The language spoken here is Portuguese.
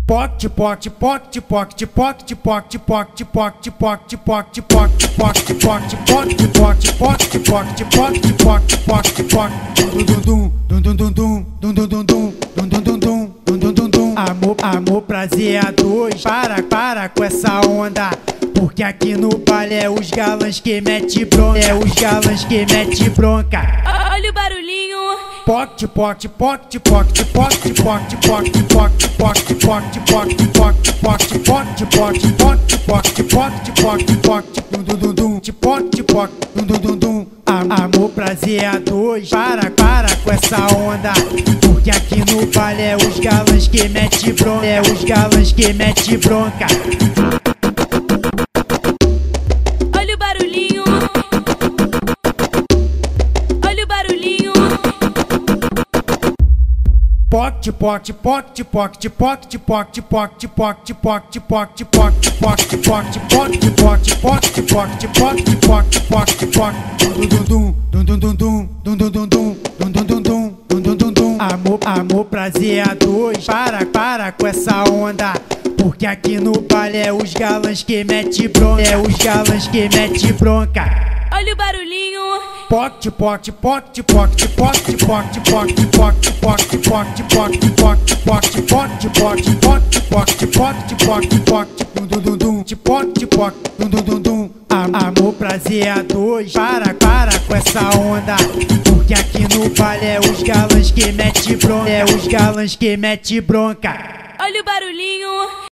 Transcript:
Poc, poc, poc, poc, poc, poc, poc, poc, poc, poc, poc, poc, poc, poc, amor, prazer a dois. Para com essa onda, porque aqui no baile é os galãs que mete bronca, é os galãs que mete bronca. Olha o barulhinho. Poc, poc, poc, poc, poc, poc, poc, poc, poc, poc, poc, poc, poc, amor, prazer a dois. Para com essa onda, porque aqui no baile é os galãs que mete bronca, é os galãs que mete bronca. Olha o barulhinho. Olha o barulhinho. Poc, poc, poc, poc, poc, poc, poc, poc, poc, poc, amor, prazer a dois. Para com essa onda, porque aqui no baile é os galãs que mete bronca, é os galãs que mete bronca. Olha o barulhinho. Poc, poc, poc, poc, poc, poc, poc, poc, amor, prazer a dois. Para com essa onda, porque aqui no baile é os galãs que mete bronca, é os galãs que mete bronca. Olha o barulhinho.